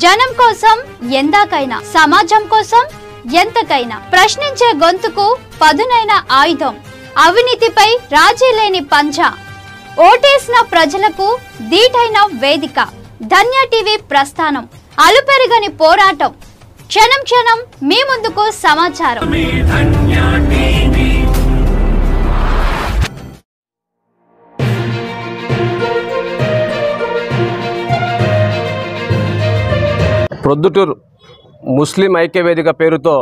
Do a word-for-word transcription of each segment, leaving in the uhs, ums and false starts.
జనం కోసం ఎందాకైనా, సమాజం కోసం ఎంతకైనా ప్రశ్నించే గొంతుకు పదునైన ఆయుధం, అవినీతిపై రాజీ లేని పంచ, ఓటేసిన ప్రజలకు దీటైన వేదిక. ధన్య టీవీ ప్రస్థానం, అలుపెరగని పోరాటం, క్షణం క్షణం మీ ముందుకు సమాచారం. ప్రొద్దుటూరు ముస్లిం ఐక్యవేదిక పేరుతో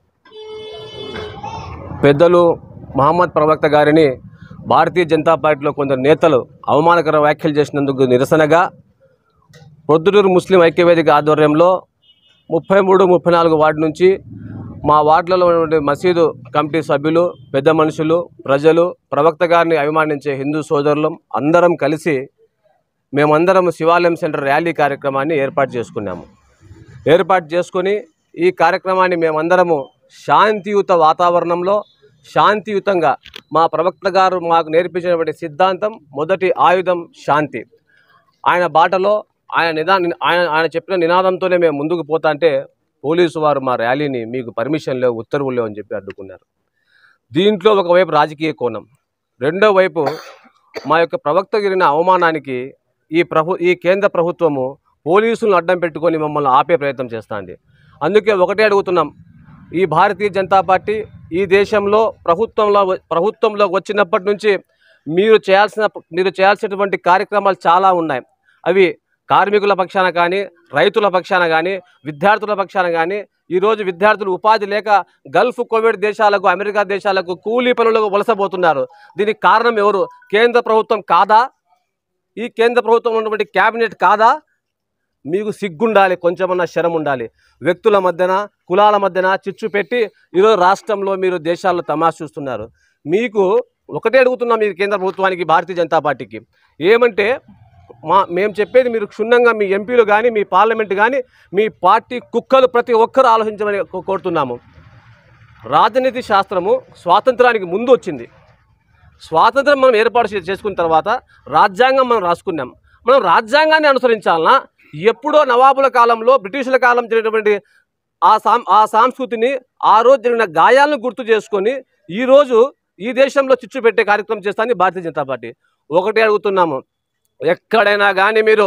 పెద్దలు మహమ్మద్ ప్రవక్త గారిని భారతీయ జనతా పార్టీలో కొందరు నేతలు అవమానకర వ్యాఖ్యలు చేసినందుకు నిరసనగా ప్రొద్దుటూరు ముస్లిం ఐక్యవేదిక ఆధ్వర్యంలో ముప్పై మూడు ముప్పై నాలుగు వార్డు నుంచి మా వార్డులలో ఉన్నటువంటి మసీదు కమిటీ సభ్యులు, పెద్ద మనుషులు, ప్రజలు, ప్రవక్త గారిని అభిమానించే హిందూ సోదరులం అందరం కలిసి మేమందరం శివాలయం సెంటర్ ర్యాలీ కార్యక్రమాన్ని ఏర్పాటు చేసుకున్నాము. ఏర్పాటు చేసుకొని ఈ కార్యక్రమాన్ని మేమందరము శాంతియుత వాతావరణంలో శాంతియుతంగా మా ప్రవక్త గారు మాకు నేర్పించినటువంటి సిద్ధాంతం, మొదటి ఆయుధం శాంతి. ఆయన బాటలో ఆయన నిదా ఆయన ఆయన చెప్పిన నినాదంతోనే మేము ముందుకు పోతా అంటే పోలీసు వారు మా ర్యాలీని మీకు పర్మిషన్ లేవు, ఉత్తర్వులు లేవు అని చెప్పి అడ్డుకున్నారు. దీంట్లో ఒకవైపు రాజకీయ కోణం, రెండో వైపు మా యొక్క ప్రవక్త గిరిన అవమానానికి ఈ ప్రభు ఈ కేంద్ర ప్రభుత్వము పోలీసులను అడ్డం పెట్టుకొని మమ్మల్ని ఆపే ప్రయత్నం చేస్తుంది. అందుకే ఒకటే అడుగుతున్నాం, ఈ భారతీయ జనతా పార్టీ ఈ దేశంలో ప్రభుత్వంలో ప్రభుత్వంలో వచ్చినప్పటి నుంచి మీరు చేయాల్సిన మీరు చేయాల్సినటువంటి కార్యక్రమాలు చాలా ఉన్నాయి. అవి కార్మికుల పక్షాన కానీ, రైతుల పక్షాన కానీ, విద్యార్థుల పక్షాన కానీ. ఈరోజు విద్యార్థులు ఉపాధి లేక గల్ఫ్ కోవిడ్ దేశాలకు, అమెరికా దేశాలకు కూలీ పనులకు వలసపోతున్నారు. దీనికి కారణం ఎవరు? కేంద్ర ప్రభుత్వం కాదా? ఈ కేంద్ర ప్రభుత్వం ఉన్నటువంటి క్యాబినెట్ కాదా? మీకు సిగ్గుండాలి, కొంచెమన్నా శరం ఉండాలి. వ్యక్తుల మధ్యన, కులాల మధ్యన చిచ్చు పెట్టి ఈరోజు రాష్ట్రంలో మీరు దేశాల్లో తమాషా చూస్తున్నారు. మీకు ఒకటే అడుగుతున్నాం, మీరు కేంద్ర ప్రభుత్వానికి, భారతీయ జనతా పార్టీకి ఏమంటే, మా మేము చెప్పేది మీరు క్షుణ్ణంగా మీ ఎంపీలు కానీ, మీ పార్లమెంటు కానీ, మీ పార్టీ కుక్కలు ప్రతి ఒక్కరూ ఆలోచించమని కోరుతున్నాము. రాజనీతి శాస్త్రము స్వాతంత్రానికి ముందు వచ్చింది. స్వాతంత్రం మనం ఏర్పాటు చేసుకున్న తర్వాత రాజ్యాంగం మనం రాసుకున్నాం. మనం రాజ్యాంగాన్ని అనుసరించాలన్నా, ఎప్పుడో నవాబుల కాలంలో, బ్రిటిషుల కాలం జరిగినటువంటి ఆ సాం ఆ సంస్కృతిని, ఆ రోజు జరిగిన గాయాలను గుర్తు చేసుకొని ఈరోజు ఈ దేశంలో చిచ్చు పెట్టే కార్యక్రమం చేస్తానని భారతీయ జనతా పార్టీ. ఒకటే అడుగుతున్నాము, ఎక్కడైనా కానీ మీరు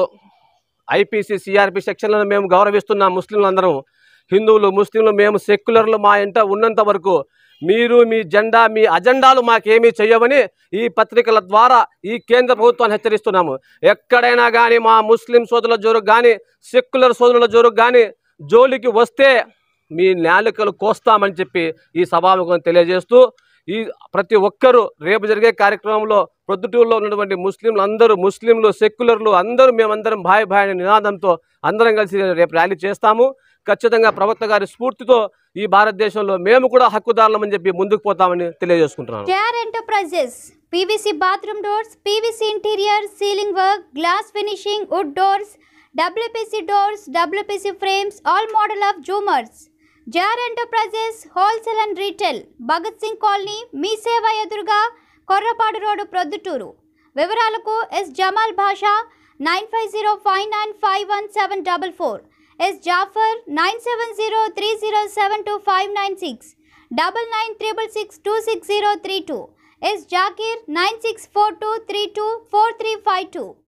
ఐపీసీ సిఆర్పి సెక్షన్లను మేము గౌరవిస్తున్నాం. ముస్లింలు అందరం, హిందువులు, ముస్లింలు, మేము సెక్యులర్లు మా ఇంట ఉన్నంత వరకు మీరు మీ జెండా, మీ అజెండాలు మాకేమీ చెయ్యవని ఈ పత్రికల ద్వారా ఈ కేంద్ర ప్రభుత్వాన్ని హెచ్చరిస్తున్నాము. ఎక్కడైనా కానీ మా ముస్లిం సోదరుల జోరుకు కానీ, సెక్యులర్ సోదరుల జోరుకు కానీ జోలికి వస్తే మీ నాలుకలు కోస్తామని చెప్పి ఈ సభాముఖం తెలియజేస్తూ, ఈ ప్రతి ఒక్కరూ రేపు జరిగే కార్యక్రమంలో ప్రొద్దుటూరులో ఉన్నటువంటి ముస్లింలు అందరూ, ముస్లింలు, సెక్యులర్లు అందరూ మేమందరం భాయ్ భాయ్ అనే నినాదంతో అందరం కలిసి రేపు ర్యాలీ చేస్తాము. ఖచ్చితంగా ప్రవక్త గారి స్ఫూర్తితో ఈ భారతదేశంలో మేము కూడా హక్కుదారులమని చెప్పి ముందుకు పోతామని తెలియజేసుకుంటున్నాను. KR enterprises PVC bathroom doors, PVC interior, ceiling work, glass finishing, wood doors, WPC doors, WPC frames, all model of జూమర్స్. KR enterprises wholesale and retail, Bhagat Singh colony, Mee Seva ఎదురుగా, కొర్రపాడు రోడ్డు, ప్రొద్దుటూరు. వివరాలకు S Jamal Basha nine five zero five nine five one seven double four, S Jafar nine seven zero three zero seven two five nine six, double nine triple six two six zero three two, S Zakir nine six four two three two four three five two.